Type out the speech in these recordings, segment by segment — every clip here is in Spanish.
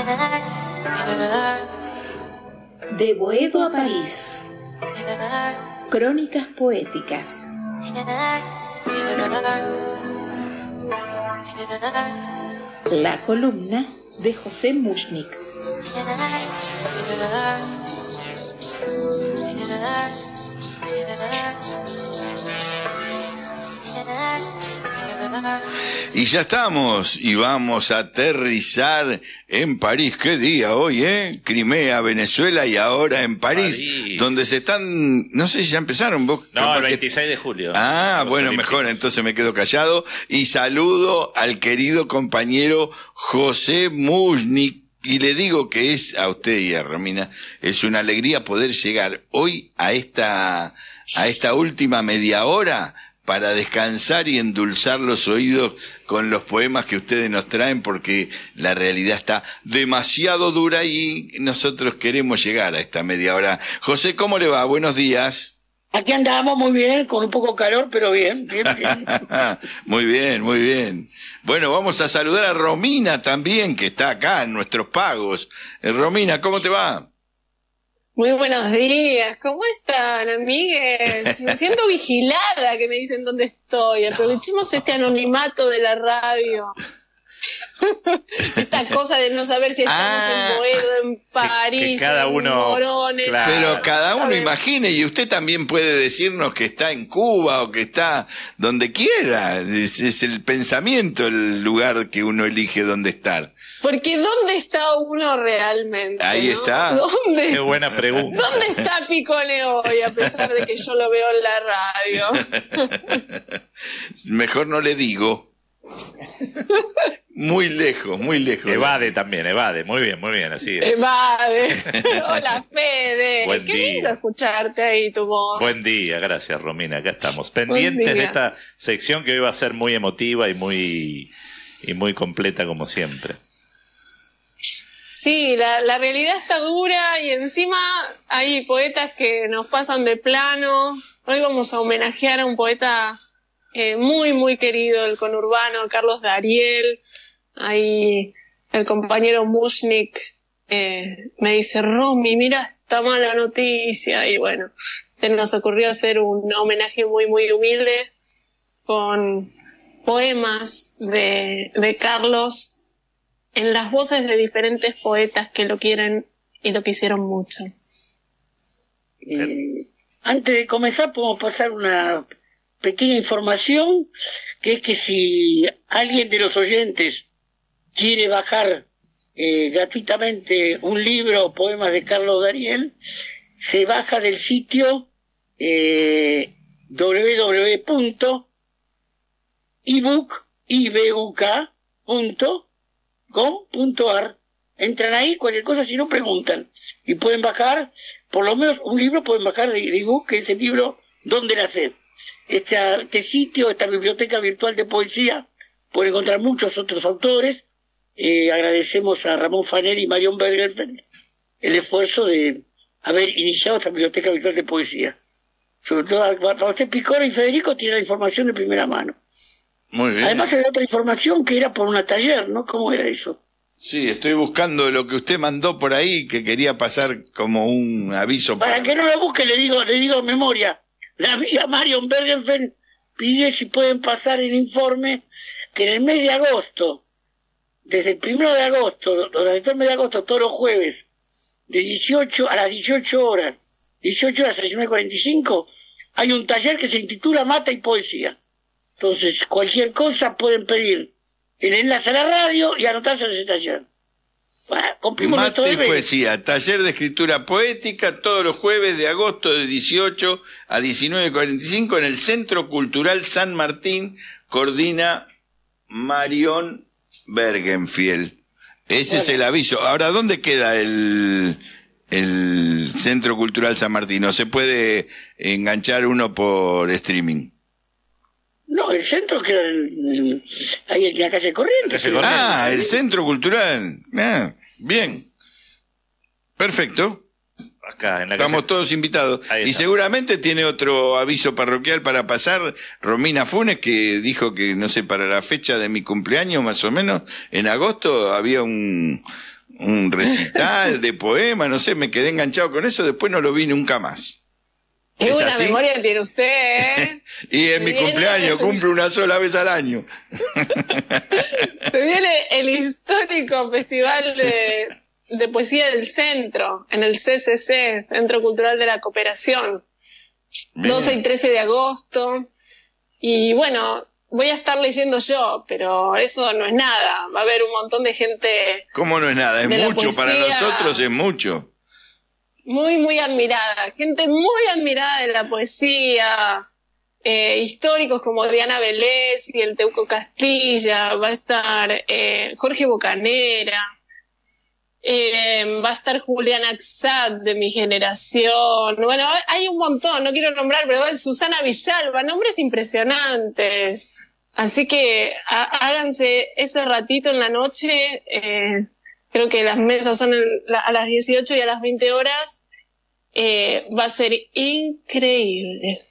De Boedo a París. Crónicas poéticas. La columna de José Mushnik. Y ya estamos, y vamos a aterrizar en París. ¿Qué día hoy, Crimea, Venezuela, y ahora en París, donde se están, no sé si ya empezaron. ¿Vos? No, el 26 de julio. Ah, bueno, olímpicos. mejor, entonces me quedo callado. Y saludo al querido compañero José Mushnik. Y le digo que es a usted y a Romina, es una alegría poder llegar hoy a esta última media hora para descansar y endulzar los oídos con los poemas que ustedes nos traen, porque la realidad está demasiado dura y nosotros queremos llegar a esta media hora. José, ¿cómo le va? Buenos días. Aquí andamos muy bien, con un poco calor, pero bien. Muy bien, muy bien. Bueno, vamos a saludar a Romina también, que está acá en nuestros pagos. Romina, ¿cómo te va? Muy buenos días, ¿cómo están, amigues? Me siento vigilada, que me dicen dónde estoy. Aprovechemos este anonimato de la radio. Esta cosa de no saber si estamos en Boedo, en París, que cada uno, en Morón, claro. Pero cada uno ¿saben? imagine, y usted también puede decirnos que está en Cuba o que está donde quiera. Es el pensamiento el lugar que uno elige donde estar. Porque ¿dónde está uno realmente? Ahí ¿no? está. Qué buena pregunta. ¿Dónde está Picone hoy, a pesar de que yo lo veo en la radio? Mejor no le digo. Muy lejos, muy lejos. Evade también, evade. Muy bien, así es. Evade. Hola, Fede. Buen Qué día. lindo escucharte ahí, tu voz. Buen día, gracias Romina, acá estamos. Pendientes de esta sección que hoy va a ser muy emotiva y muy completa como siempre. Sí, la realidad está dura y encima hay poetas que nos pasan de plano. Hoy vamos a homenajear a un poeta muy, muy querido, el conurbano, Carlos Dariel. Ahí el compañero Mushnik me dice, Romy, mira esta mala noticia. Y bueno, se nos ocurrió hacer un homenaje muy, muy humilde con poemas de Carlos en las voces de diferentes poetas que lo quieren y lo quisieron mucho. Antes de comenzar, podemos pasar una pequeña información, que es que si alguien de los oyentes quiere bajar gratuitamente un libro o poemas de Carlos Dariel, se baja del sitio www.ebook.com.ar. Entran ahí, cualquier cosa, si no preguntan. Y pueden bajar, por lo menos un libro pueden bajar de ebook, que es el libro Donde la Sed. Este sitio, esta biblioteca virtual de poesía, pueden encontrar muchos otros autores. Agradecemos a Ramón Faneri y Marion Berger el esfuerzo de haber iniciado esta biblioteca virtual de poesía. Sobre todo para usted, Picora y Federico, tiene la información de primera mano. Muy bien. Además había otra información que era por una taller, ¿no? ¿Cómo era eso? Sí, estoy buscando lo que usted mandó por ahí, que quería pasar como un aviso. Para que no lo busque, le digo en memoria. La amiga Marion Bergenfen pide si pueden pasar el informe que en el mes de agosto, desde el 1 de agosto, durante todo el mes de agosto, todos los jueves, de 18 a las 18 horas, 18 horas a las 19:45, hay un taller que se intitula Mata y Poesía. Entonces, cualquier cosa pueden pedir el enlace a la radio y anotarse en ese taller. Bueno, cumplimos nuestro Mate y deber. poesía, taller de escritura poética, todos los jueves de agosto de 18 a 19:45 en el Centro Cultural San Martín, coordina Marion Bergenfield. Ese es el aviso. Ahora, ¿dónde queda el Centro Cultural San Martín? ¿No se puede enganchar uno por streaming? No, el centro queda ahí en la calle Corrientes. Ah, el Centro Cultural. Ah, bien. Perfecto. Acá en la Estamos calle. todos invitados. Ahí Y está. seguramente tiene otro aviso parroquial para pasar. Romina Funes, que dijo que, no sé, para la fecha de mi cumpleaños, más o menos, en agosto, había un un recital de poema, no sé, me quedé enganchado con eso, después no lo vi nunca más. Qué ¿Es buena así? memoria tiene usted, ¿eh? Y en mi Viene- cumpleaños cumplo una sola vez al año. Se viene el histórico Festival de Poesía del Centro, en el CCC, Centro Cultural de la Cooperación, Bien. 12 y 13 de agosto. Y bueno, voy a estar leyendo yo, pero eso no es nada. Va a haber un montón de gente ¿Cómo no es nada? Es de la mucho, para poesía. nosotros es mucho. muy, muy admirada. Gente muy admirada de la poesía. Históricos como Diana Vélez y el Teuco Castilla. Va a estar Jorge Bocanera. Va a estar Julián Axat de mi generación. Bueno, hay un montón, no quiero nombrar, pero Susana Villalba, nombres impresionantes. Así que háganse ese ratito en la noche. Creo que las mesas son a las 18 y a las 20 horas. Va a ser increíble.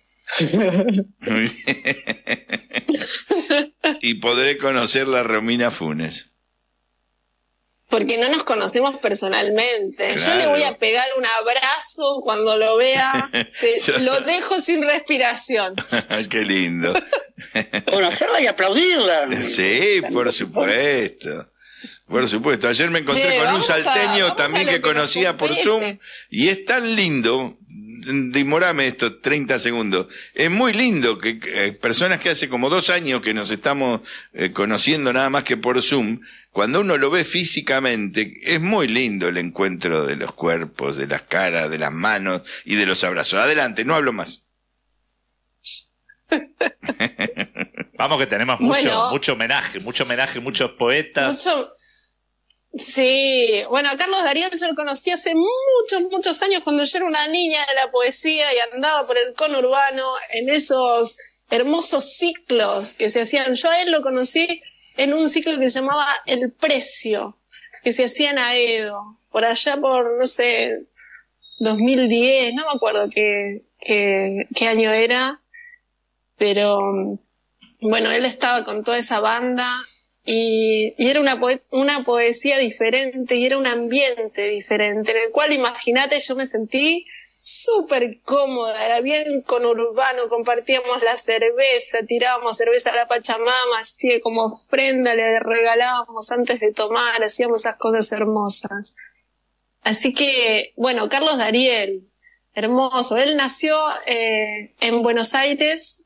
Y podré conocer la Romina Funes. Porque no nos conocemos personalmente. Claro. Yo le voy a pegar un abrazo cuando lo vea. Lo dejo sin respiración. Qué lindo. Conocerla y aplaudirla. Sí, por supuesto. Por supuesto. Ayer me encontré Che, con un vamos a- salteño vamos también a lo que que nos conocía por compete. Zoom y es tan lindo. Demorame estos 30 segundos. Es muy lindo que personas que hace como 2 años que nos estamos conociendo nada más que por Zoom, cuando uno lo ve físicamente, es muy lindo el encuentro de los cuerpos, de las caras, de las manos y de los abrazos. Adelante, no hablo más. Vamos que tenemos Bueno. mucho homenaje, muchos poetas. Mucho. Sí, bueno, a Carlos Darío yo lo conocí hace muchos años cuando yo era una niña de la poesía y andaba por el conurbano en esos hermosos ciclos que se hacían. Yo a él lo conocí en un ciclo que se llamaba El Precio, que se hacía en Aedo, por allá por, no sé, 2010, no me acuerdo qué año era, pero bueno, él estaba con toda esa banda. Y era una poesía diferente y era un ambiente diferente en el cual, imagínate, yo me sentí súper cómoda, era bien conurbano, compartíamos la cerveza, tirábamos cerveza a la Pachamama, así como ofrenda le regalábamos antes de tomar, hacíamos esas cosas hermosas. Así que, bueno, Carlos Dariel, hermoso, él nació en Buenos Aires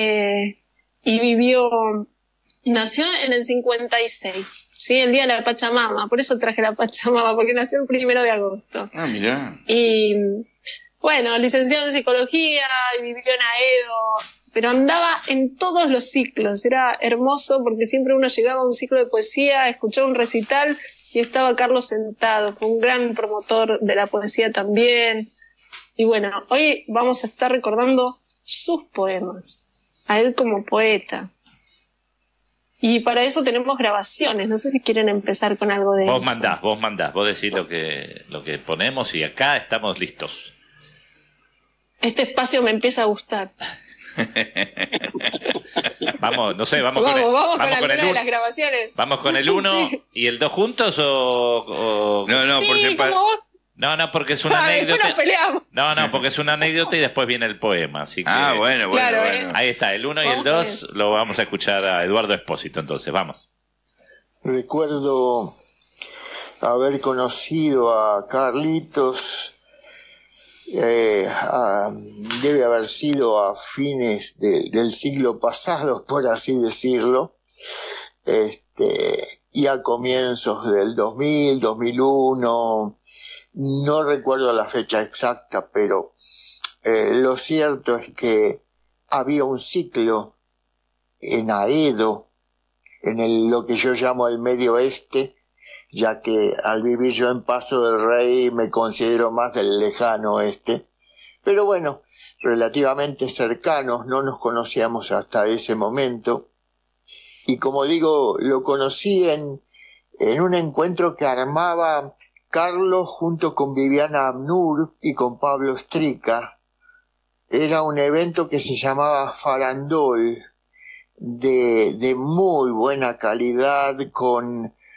y nació en el 56, ¿sí? El día de la Pachamama, por eso traje la Pachamama, porque nació el 1 de agosto. Ah, mirá. Y bueno, licenciado en psicología, y vivió en Aedo, pero andaba en todos los ciclos, era hermoso porque siempre uno llegaba a un ciclo de poesía, escuchaba un recital y estaba Carlos sentado, fue un gran promotor de la poesía también. Y bueno, hoy vamos a estar recordando sus poemas, a él como poeta. Y para eso tenemos grabaciones. No sé si quieren empezar con algo de Vos eso. mandás, vos decís lo que ponemos y acá estamos listos. Este espacio me empieza a gustar. Vamos, no sé, vamos Vamos con con el alguna de uno. las grabaciones. Vamos con el 1 Sí. y el 2 juntos o... No, por Sí, separado. como vos. No, porque es una Después anécdota. nos peleamos. No, porque es una anécdota y después viene el poema, así que... Ah, bueno. Claro, Ahí está, el 1 y el Vamos con 2 eso. lo vamos a escuchar a Eduardo Espósito, entonces, vamos. Recuerdo haber conocido a Carlitos, debe haber sido a fines del siglo pasado, por así decirlo, y a comienzos del 2000, 2001, no recuerdo la fecha exacta, pero lo cierto es que había un ciclo en Aedo, en lo que yo llamo el Medio Oeste, ya que al vivir yo en Paso del Rey me considero más del lejano oeste, pero bueno, relativamente cercanos, no nos conocíamos hasta ese momento, y como digo, lo conocí en un encuentro que armaba Carlos junto con Viviana Amnur y con Pablo Strica. Era un evento que se llamaba Farandol, de muy buena calidad, con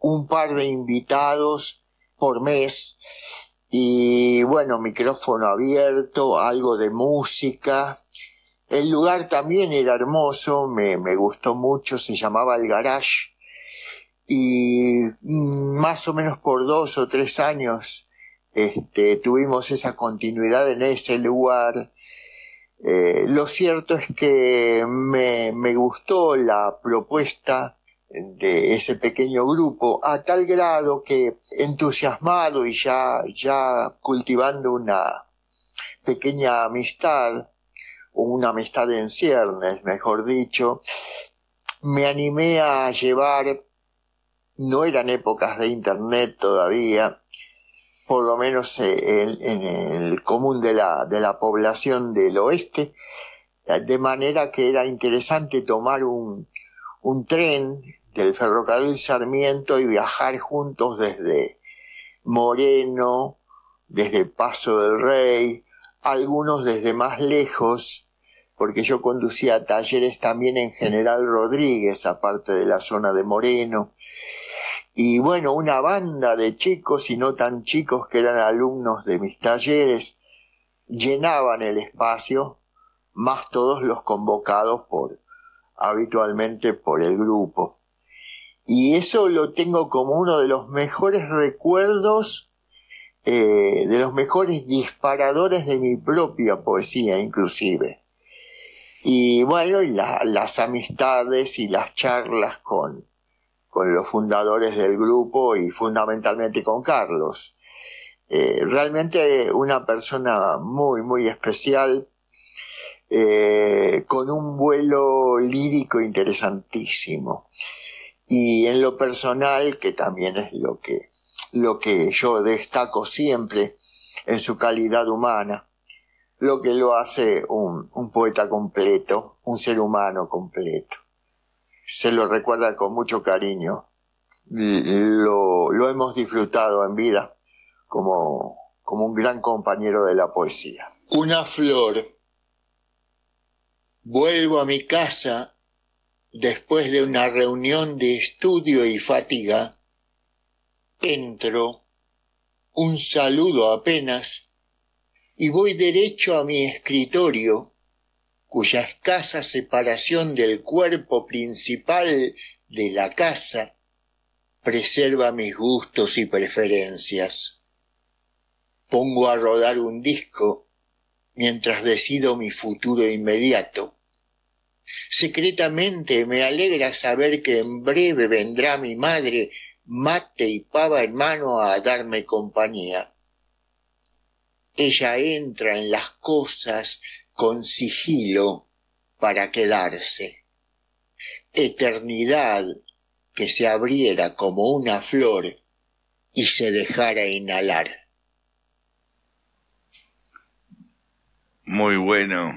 un par de invitados por mes y bueno, micrófono abierto, algo de música. El lugar también era hermoso, me gustó mucho, se llamaba El Garage y más o menos por 2 o 3 años tuvimos esa continuidad en ese lugar. Lo cierto es que me gustó la propuesta de ese pequeño grupo a tal grado que entusiasmado y ya cultivando una pequeña amistad, o una amistad en ciernes, mejor dicho, me animé a llevar, no eran épocas de internet todavía, por lo menos en el común de la población del oeste, de manera que era interesante tomar un tren del ferrocarril Sarmiento y viajar juntos desde Moreno, desde Paso del Rey, algunos desde más lejos, porque yo conducía talleres también en General Rodríguez, aparte de la zona de Moreno. Y bueno, una banda de chicos y no tan chicos que eran alumnos de mis talleres llenaban el espacio, más todos los convocados habitualmente por el grupo. Y eso lo tengo como uno de los mejores recuerdos, de los mejores disparadores de mi propia poesía inclusive. Y bueno, y las amistades y las charlas con los fundadores del grupo y fundamentalmente con Carlos. Realmente una persona muy, muy especial, con un vuelo lírico interesantísimo. Y en lo personal, que también es lo que yo destaco siempre en su calidad humana, lo que lo hace un poeta completo, un ser humano completo. Se lo recuerda con mucho cariño. Lo hemos disfrutado en vida como un gran compañero de la poesía. Una flor. Vuelvo a mi casa después de una reunión de estudio y fatiga. Entro, un saludo apenas, y voy derecho a mi escritorio, cuya escasa separación del cuerpo principal de la casa preserva mis gustos y preferencias. Pongo a rodar un disco mientras decido mi futuro inmediato. Secretamente me alegra saber que en breve vendrá mi madre, mate y pava en mano, a darme compañía. Ella entra en las cosas con sigilo para quedarse. Eternidad que se abriera como una flor y se dejara inhalar. Muy bueno.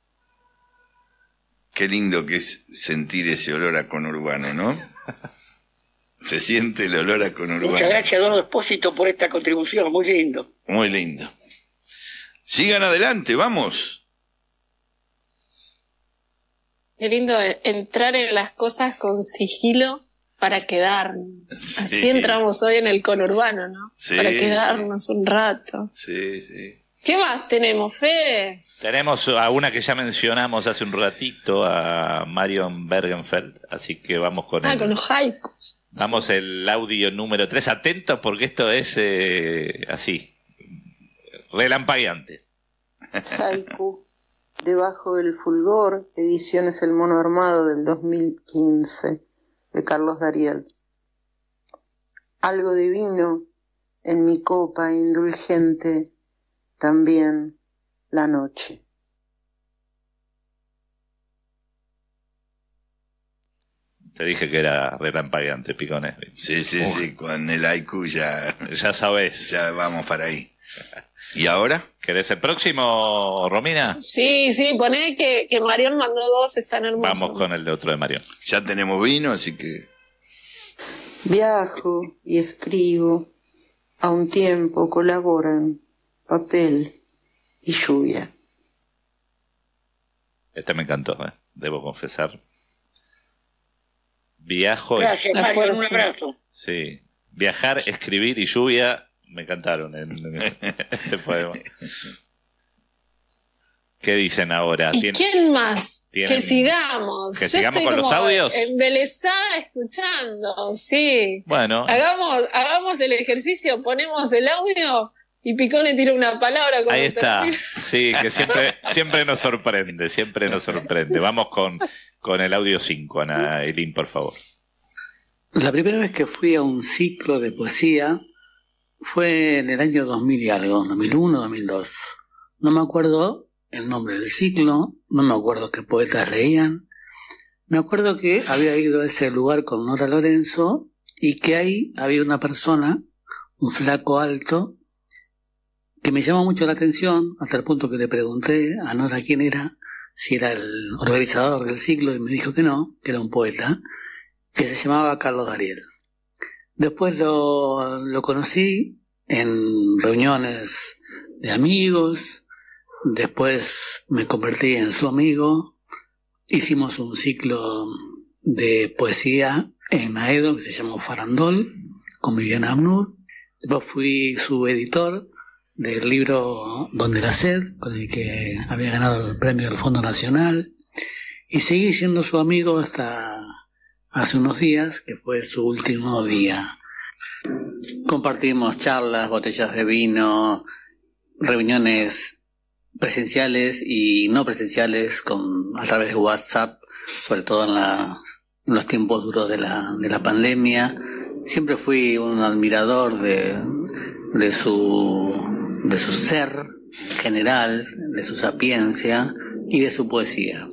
Qué lindo que es sentir ese olor a conurbano, ¿no? Se siente el olor a conurbano. Muchas gracias, don Expósito, por esta contribución, muy lindo. Muy lindo. Sigan adelante, vamos. Qué lindo entrar en las cosas con sigilo para quedarnos. Sí. Así entramos hoy en el conurbano, ¿no? Sí, para quedarnos un rato. Sí, sí. ¿Qué más tenemos, Fede? Tenemos a una que ya mencionamos hace un ratito, a Marion Bergenfeld, así que vamos con con los haikus. Vamos el audio número 3. Atentos porque esto es así, relampagueante. Haiku, Debajo del fulgor, ediciones El Mono Armado del 2015, de Carlos Dariel. Algo divino en mi copa indulgente, también la noche. Te dije que era relampagueante, Picones. Sí, sí, con el haiku ya sabes. Ya vamos para ahí. ¿Y ahora? ¿Querés el próximo, Romina? Sí, poné que Marión mandó 2, están hermosos. Vamos con el de otro de Marión. Ya tenemos vino, así que... Viajo y escribo, a un tiempo colaboran papel y lluvia. Este me encantó, debo confesar. Viajo. Gracias, Mario, un abrazo. Sí. Viajar, escribir y lluvia me encantaron en este poema. ¿Qué dicen ahora? ¿Y quién más? Que sigamos. ¿Que Yo sigamos estoy con los como audios? embelesada escuchando, sí. Bueno. Hagamos el ejercicio, ponemos el audio y Picón le tira una palabra. Ahí está. Sí, que siempre nos sorprende. Vamos con el audio 5, Ana Elín, por favor. La primera vez que fui a un ciclo de poesía fue en el año 2000 y algo, 2001, 2002. No me acuerdo el nombre del ciclo, no me acuerdo qué poetas leían. Me acuerdo que había ido a ese lugar con Nora Lorenzo y que ahí había una persona, un flaco alto, que me llamó mucho la atención, hasta el punto que le pregunté a Nora quién era, si era el organizador del ciclo, y me dijo que no, que era un poeta, que se llamaba Carlos Dariel. Después lo conocí en reuniones de amigos, después me convertí en su amigo, hicimos un ciclo de poesía en Aedo que se llamó Farandol, con Viviana Amnur. Después fui su editor del libro Donde la Sed, con el que había ganado el premio del Fondo Nacional, y seguí siendo su amigo hasta hace unos días, que fue su último día. Compartimos charlas, botellas de vino, reuniones presenciales y no presenciales a través de WhatsApp, sobre todo en los tiempos duros de la pandemia. Siempre fui un admirador de su ser general, de su sapiencia y de su poesía.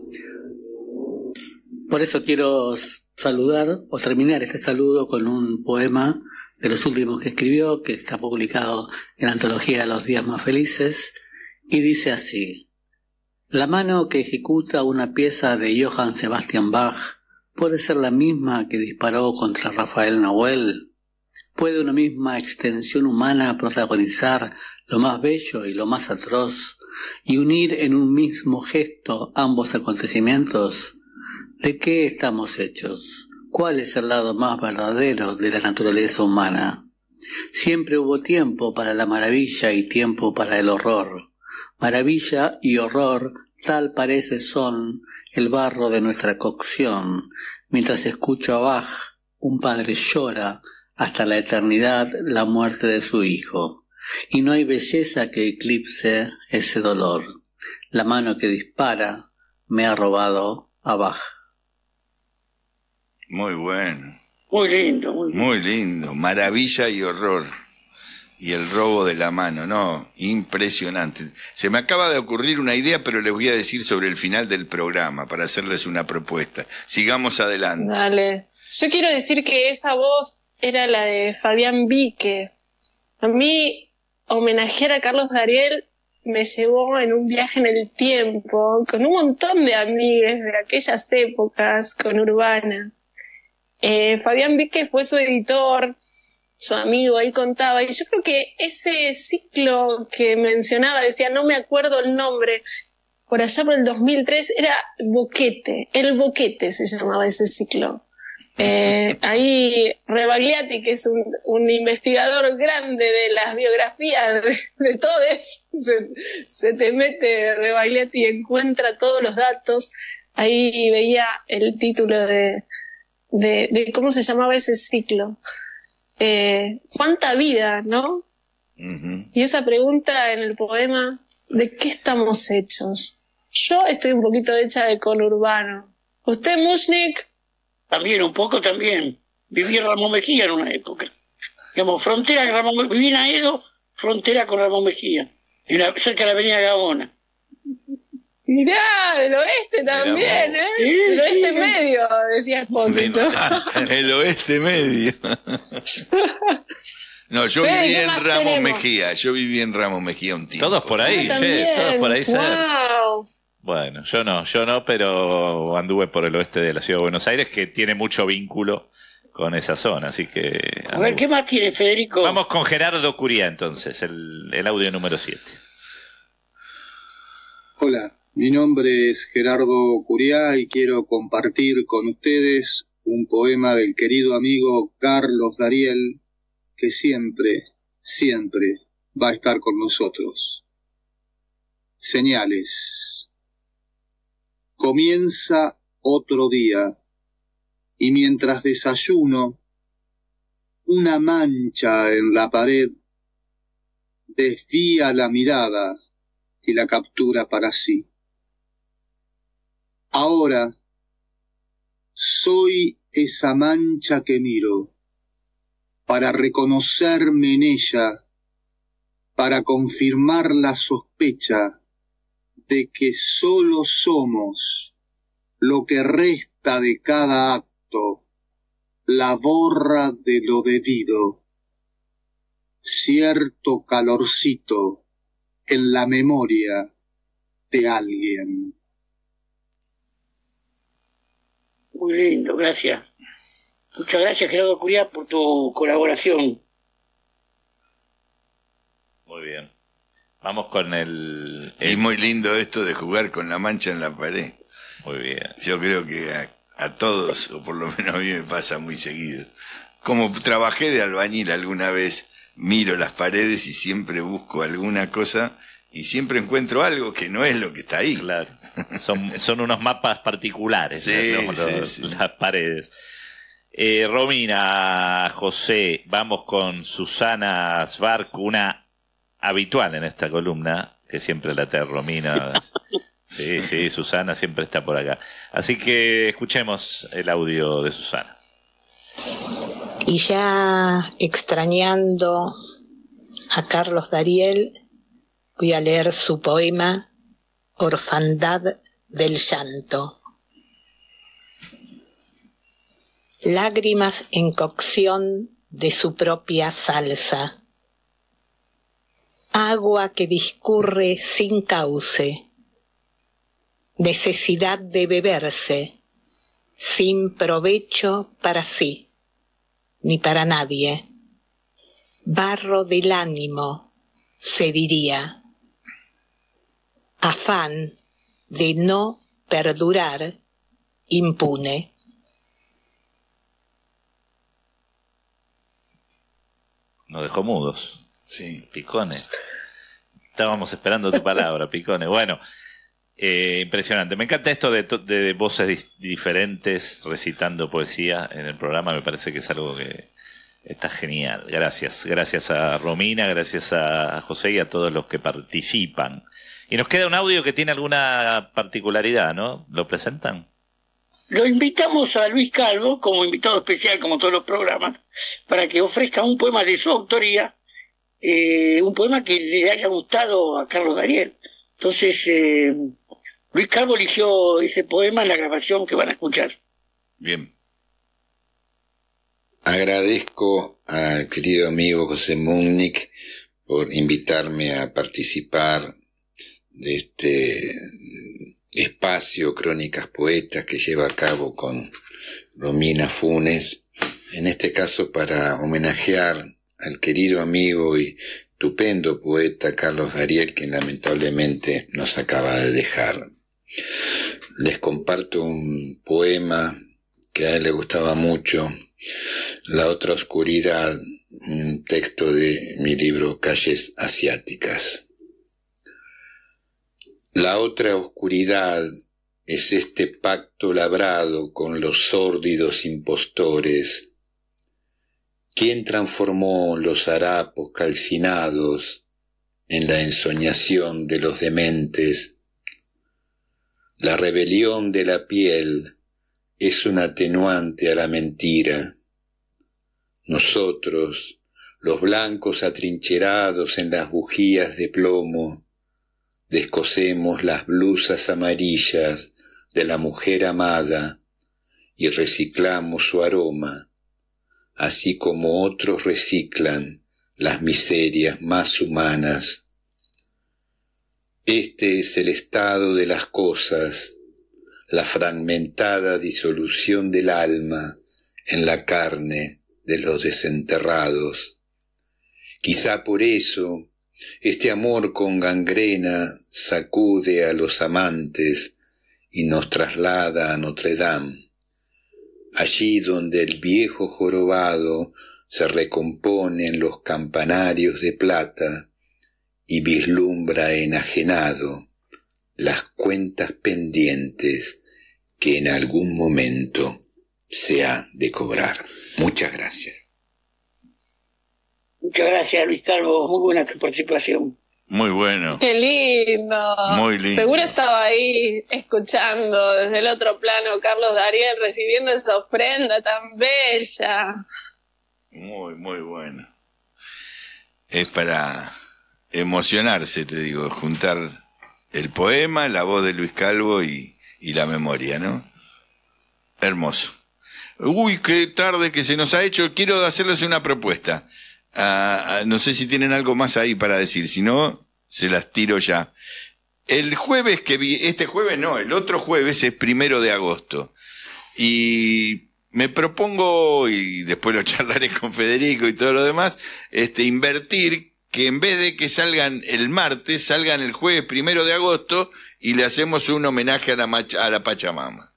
Por eso quiero saludar o terminar este saludo con un poema de los últimos que escribió, que está publicado en la antología Los Días Más Felices, y dice así: la mano que ejecuta una pieza de Johann Sebastian Bach puede ser la misma que disparó contra Rafael Nahuel. ¿Puede una misma extensión humana protagonizar lo más bello y lo más atroz y unir en un mismo gesto ambos acontecimientos? ¿De qué estamos hechos? ¿Cuál es el lado más verdadero de la naturaleza humana? Siempre hubo tiempo para la maravilla y tiempo para el horror. Maravilla y horror tal parece son el barro de nuestra cocción. Mientras escucho a Bach, un padre llora hasta la eternidad la muerte de su hijo. Y no hay belleza que eclipse ese dolor. La mano que dispara me ha robado a Bach. Muy bueno. Muy lindo, muy lindo. Maravilla y horror. Y el robo de la mano, no, impresionante. Se me acaba de ocurrir una idea, pero les voy a decir sobre el final del programa para hacerles una propuesta. Sigamos adelante. Dale. Yo quiero decir que esa voz era la de Fabián Vique. A mí, homenajear a Carlos Dariel me llevó en un viaje en el tiempo, con un montón de amigues de aquellas épocas conurbanas. Fabián Vique fue su editor, su amigo, ahí contaba, y yo creo que ese ciclo que mencionaba, decía, no me acuerdo el nombre, por allá por el 2003, era Boquete, El Boquete se llamaba ese ciclo. Ahí Rebagliati, que es un investigador grande de las biografías de todos, se te mete Rebagliati y encuentra todos los datos. Ahí veía el título de cómo se llamaba ese ciclo. ¿Cuánta vida, no? Uh-huh. Y esa pregunta en el poema, ¿de qué estamos hechos? Yo estoy un poquito hecha de conurbano. ¿Usted, Mushnik? También, un poco también. Viví en Ramón Mejía en una época. Digamos, frontera con Ramón Mejía. Viví en Aedo, frontera con Ramón Mejía. Cerca de la avenida Gaona. Mirá, del oeste también, ¿eh? Sí, del oeste medio, decía Espósito. El oeste medio. No, yo viví en Ramos Mejía. Yo viví en Ramos Mejía un tiempo. Todos por ahí, todos por ahí. Wow. Bueno, yo no, pero anduve por el oeste de la ciudad de Buenos Aires, que tiene mucho vínculo con esa zona, así que... A ver, ¿qué más tiene, Federico? Vamos con Gerardo Curiá, entonces, el audio número 7. Hola, mi nombre es Gerardo Curiá y quiero compartir con ustedes un poema del querido amigo Carlos Dariel, que siempre, siempre va a estar con nosotros. Señales. Comienza otro día, y mientras desayuno, una mancha en la pared desvía la mirada y la captura para sí. Ahora soy esa mancha que miro, para reconocerme en ella, para confirmar la sospecha de que solo somos lo que resta de cada acto, la borra de lo debido, cierto calorcito en la memoria de alguien. Muy lindo, gracias. Muchas gracias, Gerardo Curiá, por tu colaboración. Muy bien. Vamos con el... Es muy lindo esto de jugar con la mancha en la pared. Muy bien. Yo creo que a todos, o por lo menos a mí me pasa muy seguido. Como trabajé de albañil alguna vez, miro las paredes y siempre busco alguna cosa y siempre encuentro algo que no es lo que está ahí. Claro. Son unos mapas particulares, sí, sí. Las paredes. Romina, José, vamos con Susana Svark, una habitual en esta columna, que siempre la trae Romina. Sí, Susana siempre está por acá. Así que escuchemos el audio de Susana. Y ya extrañando a Carlos Dariel, voy a leer su poema Orfandad del llanto. Lágrimas en cocción de su propia salsa. Agua que discurre sin cauce. Necesidad de beberse, sin provecho para sí, ni para nadie. Barro del ánimo, se diría. Afán de no perdurar impune. Nos dejó mudos. Sí. Picone. Estábamos esperando tu palabra, Picone. Bueno, impresionante. Me encanta esto de voces diferentes recitando poesía en el programa. Me parece que es algo que está genial. Gracias. Gracias a Romina, gracias a José y a todos los que participan. Y nos queda un audio que tiene alguna particularidad, ¿no? ¿Lo presentan? Lo invitamos a Luis Calvo, como invitado especial, como todos los programas, para que ofrezca un poema de su autoría, un poema que le haya gustado a Carlos Dariel. Entonces, Luis Calvo eligió ese poema en la grabación que van a escuchar. Bien. Agradezco al querido amigo José Múnich por invitarme a participar de este espacio Crónicas Poetas que lleva a cabo con Romina Funes, en este caso para homenajear al querido amigo y estupendo poeta Carlos Dariel, quien lamentablemente nos acaba de dejar. Les comparto un poema que a él le gustaba mucho, La otra oscuridad, un texto de mi libro Calles Asiáticas. La otra oscuridad es este pacto labrado con los sórdidos impostores. ¿Quién transformó los harapos calcinados en la ensoñación de los dementes? La rebelión de la piel es un atenuante a la mentira. Nosotros, los blancos atrincherados en las bujías de plomo, descosemos las blusas amarillas de la mujer amada y reciclamos su aroma, así como otros reciclan las miserias más humanas. Este es el estado de las cosas, la fragmentada disolución del alma en la carne de los desenterrados. Quizá por eso este amor con gangrena sacude a los amantes y nos traslada a Notre Dame, allí donde el viejo jorobado se recompone en los campanarios de plata y vislumbra enajenado las cuentas pendientes que en algún momento se ha de cobrar. Muchas gracias. Muchas gracias, Luis Calvo. Muy buena tu participación. Muy bueno. Qué lindo. Muy lindo. Seguro estaba ahí escuchando desde el otro plano Carlos Dariel recibiendo esa ofrenda tan bella. Muy bueno. Es para emocionarse, te digo, juntar el poema, la voz de Luis Calvo y la memoria, ¿no? Hermoso. Uy, qué tarde que se nos ha hecho. Quiero hacerles una propuesta. No sé si tienen algo más ahí para decir, si no, se las tiro ya. El jueves este jueves no, el otro jueves es 1 de agosto. Y me propongo, y después lo charlaré con Federico y todo lo demás, invertir, que en vez de que salgan el martes, salgan el jueves 1 de agosto y le hacemos un homenaje a la Pachamama.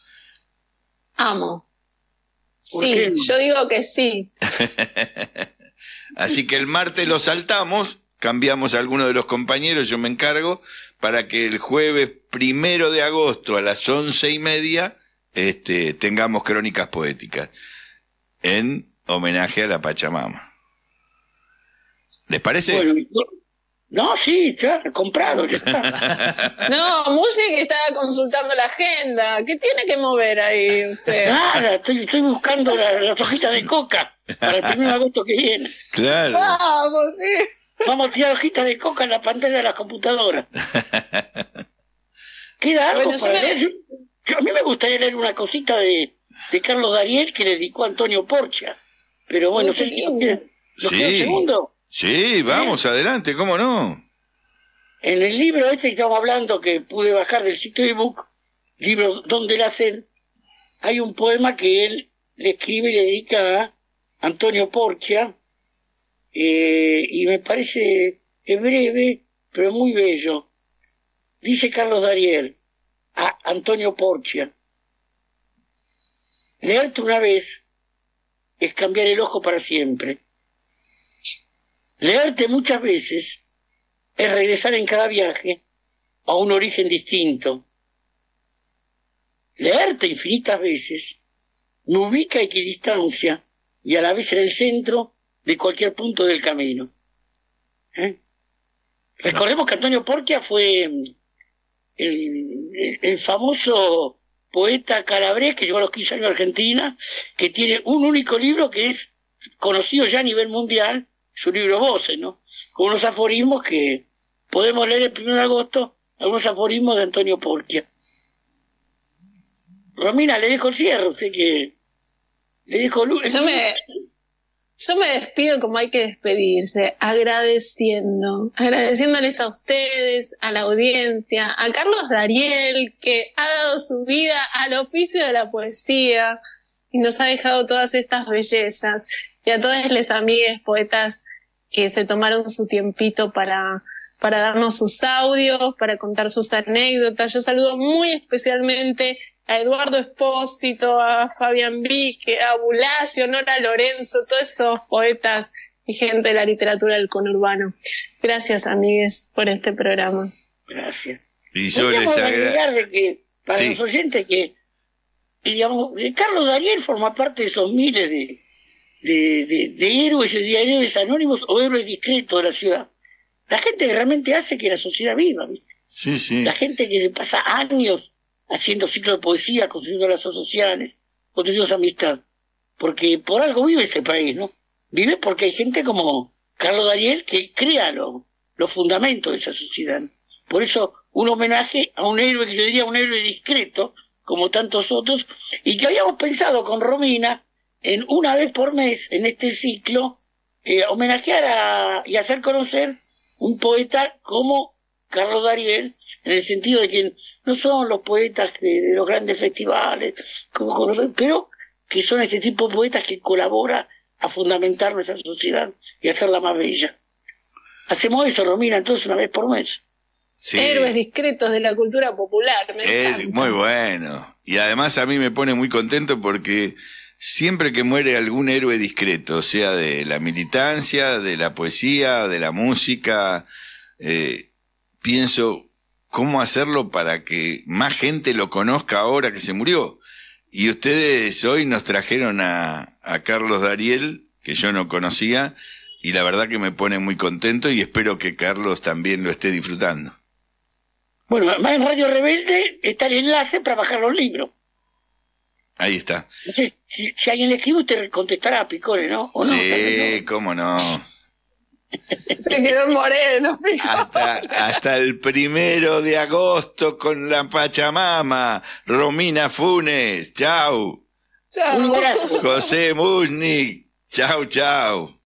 Amo. Sí, yo digo que sí. Así que el martes lo saltamos, cambiamos a alguno de los compañeros, yo me encargo, para que el jueves 1 de agosto a las 11:30 tengamos crónicas poéticas en homenaje a la Pachamama. ¿Les parece? Bueno, no, sí, ya, comprado, ya está. No, Mushnik estaba consultando la agenda. ¿Qué tiene que mover ahí usted? Nada, estoy buscando las hojitas de coca para el 1 de agosto que viene. Claro. Vamos, sí. Vamos a tirar hojitas de coca en la pantalla de la computadora. ¿Queda algo Bueno, para leer? A mí me gustaría leer una cosita de Carlos Dariel que le dedicó a Antonio Porcia. Pero bueno, Qué lindo. ¿Lo queda un segundo? Sí, vamos, adelante, ¿cómo no? En el libro que estamos hablando, que pude bajar del sitio ebook, libro Donde la Sed, hay un poema que él le escribe y le dedica a Antonio Porcia, y me parece breve, pero muy bello. Dice Carlos Dariel a Antonio Porcia: leerte una vez es cambiar el ojo para siempre. Leerte muchas veces es regresar en cada viaje a un origen distinto. Leerte infinitas veces me ubica a equidistancia y a la vez en el centro de cualquier punto del camino. Recordemos que Antonio Porcia fue el famoso poeta calabrés que llegó a los 15 años a Argentina, que tiene un único libro que es conocido ya a nivel mundial, su libro Voces, ¿no? Con unos aforismos que podemos leer el 1 de agosto, algunos aforismos de Antonio Porcia. Romina, le dejo el cierre, usted que le dejo luz. Yo me despido como hay que despedirse, agradeciéndoles a ustedes, a la audiencia, a Carlos Dariel, que ha dado su vida al oficio de la poesía y nos ha dejado todas estas bellezas, y a todas las amigas poetas que se tomaron su tiempito para darnos sus audios, para contar sus anécdotas. Yo saludo muy especialmente a Eduardo Espósito, a Fabián Vique, a Bulacio, Nora Lorenzo, todos esos poetas y gente de la literatura del conurbano. Gracias, amigues, por este programa. Gracias. Y yo les agregar de que, para sí, los oyentes, que digamos, Carlos Dariel forma parte de esos miles de héroes y de héroes anónimos o héroes discretos de la ciudad. La gente que realmente hace que la sociedad viva, ¿viste? Sí, sí. La gente que pasa años haciendo ciclos de poesía, construyendo lazos sociales, construyendo amistad. Porque por algo vive ese país, ¿no? Vive porque hay gente como Carlos Dariel que crea los fundamentos de esa sociedad. Por eso, un homenaje a un héroe que yo diría un héroe discreto, como tantos otros, y que habíamos pensado con Romina en una vez por mes, en este ciclo, homenajear y hacer conocer un poeta como Carlos Dariel, en el sentido de que no son los poetas de los grandes festivales, pero que son este tipo de poetas que colaboran a fundamentar nuestra sociedad y hacerla más bella. Hacemos eso, Romina, entonces una vez por mes. Sí. Héroes discretos de la cultura popular, me encanta. Muy bueno. Y además a mí me pone muy contento porque siempre que muere algún héroe discreto, sea de la militancia, de la poesía, de la música, pienso cómo hacerlo para que más gente lo conozca ahora que se murió. Y ustedes hoy nos trajeron a Carlos Dariel, que yo no conocía, y la verdad que me pone muy contento y espero que Carlos también lo esté disfrutando. Bueno, además en Radio Rebelde está el enlace para bajar los libros. Ahí está. No sé, si alguien le escribe, usted contestará a Picone, ¿no? ¿O no? Sí, cómo no. Se quedó moreno. Hasta el 1 de agosto con la Pachamama. Romina Funes, chau. Chao. Un abrazo. José Mushnik, chau, chau.